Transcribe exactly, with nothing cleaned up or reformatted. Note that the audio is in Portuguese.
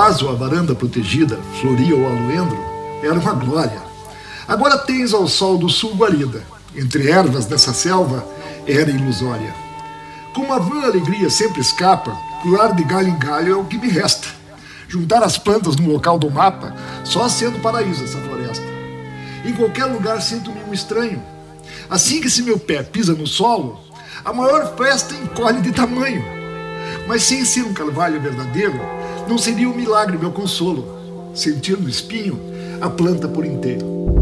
acaso a varanda protegida floria o almoendro, era uma glória. Agora tens ao sol do sul guarida, entre ervas dessa selva era ilusória. Como a vã alegria sempre escapa, pular de galho em galho é o que me resta. Juntar as plantas no local do mapa, só sendo paraíso essa floresta. Em qualquer lugar sinto-me um estranho. Assim que se meu pé pisa no solo, a maior festa encolhe de tamanho. Mas sem ser um carvalho verdadeiro, não seria um milagre meu consolo, sentir no espinho a planta por inteiro.